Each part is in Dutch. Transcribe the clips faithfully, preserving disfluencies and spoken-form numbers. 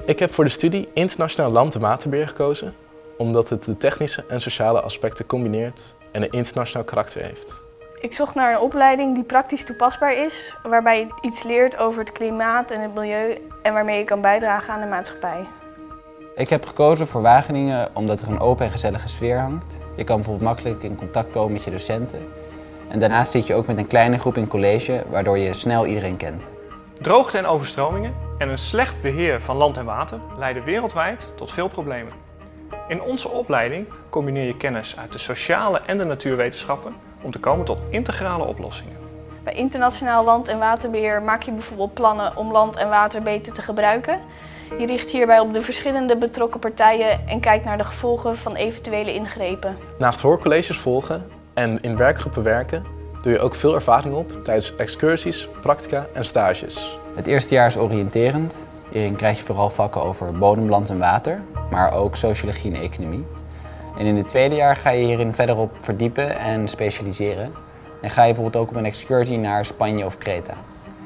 Ik heb voor de studie Internationaal Land- en Waterbeheer gekozen, omdat het de technische en sociale aspecten combineert en een internationaal karakter heeft. Ik zocht naar een opleiding die praktisch toepasbaar is, waarbij je iets leert over het klimaat en het milieu en waarmee je kan bijdragen aan de maatschappij. Ik heb gekozen voor Wageningen omdat er een open en gezellige sfeer hangt. Je kan bijvoorbeeld makkelijk in contact komen met je docenten. En daarnaast zit je ook met een kleine groep in college, waardoor je snel iedereen kent. Droogte en overstromingen en een slecht beheer van land en water leiden wereldwijd tot veel problemen. In onze opleiding combineer je kennis uit de sociale en de natuurwetenschappen om te komen tot integrale oplossingen. Bij internationaal land- en waterbeheer maak je bijvoorbeeld plannen om land en water beter te gebruiken. Je richt hierbij op de verschillende betrokken partijen en kijkt naar de gevolgen van eventuele ingrepen. Naast hoorcolleges volgen en in werkgroepen werken, doe je ook veel ervaring op tijdens excursies, practica en stages. Het eerste jaar is oriënterend. Hierin krijg je vooral vakken over bodem, land en water, maar ook sociologie en economie. En in het tweede jaar ga je hierin verder op verdiepen en specialiseren. En ga je bijvoorbeeld ook op een excursie naar Spanje of Kreta.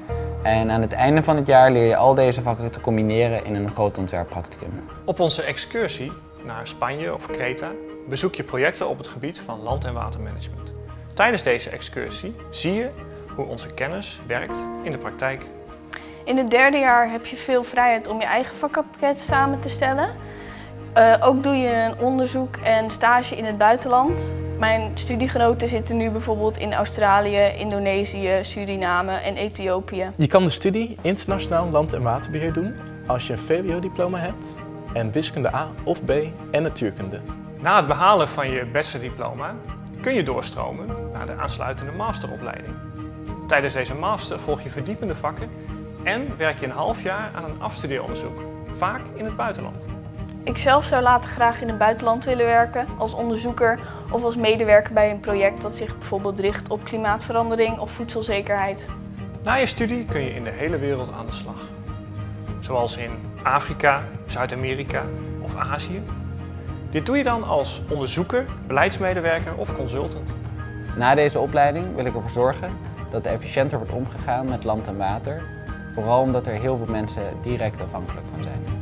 En aan het einde van het jaar leer je al deze vakken te combineren in een groot ontwerppracticum. Op onze excursie naar Spanje of Kreta bezoek je projecten op het gebied van land- en watermanagement. Tijdens deze excursie zie je hoe onze kennis werkt in de praktijk. In het derde jaar heb je veel vrijheid om je eigen vakkenpakket samen te stellen. Uh, ook doe je een onderzoek en stage in het buitenland. Mijn studiegenoten zitten nu bijvoorbeeld in Australië, Indonesië, Suriname en Ethiopië. Je kan de studie Internationaal Land- en Waterbeheer doen als je een V W O-diploma hebt en wiskunde A of B en natuurkunde. Na het behalen van je bachelordiploma kun je doorstromen naar de aansluitende masteropleiding. Tijdens deze master volg je verdiepende vakken en werk je een half jaar aan een afstudeeronderzoek, vaak in het buitenland. Ik zelf zou later graag in het buitenland willen werken, als onderzoeker of als medewerker bij een project dat zich bijvoorbeeld richt op klimaatverandering of voedselzekerheid. Na je studie kun je in de hele wereld aan de slag. Zoals in Afrika, Zuid-Amerika of Azië. Dit doe je dan als onderzoeker, beleidsmedewerker of consultant. Na deze opleiding wil ik ervoor zorgen dat er efficiënter wordt omgegaan met land en water. Vooral omdat er heel veel mensen direct afhankelijk van zijn.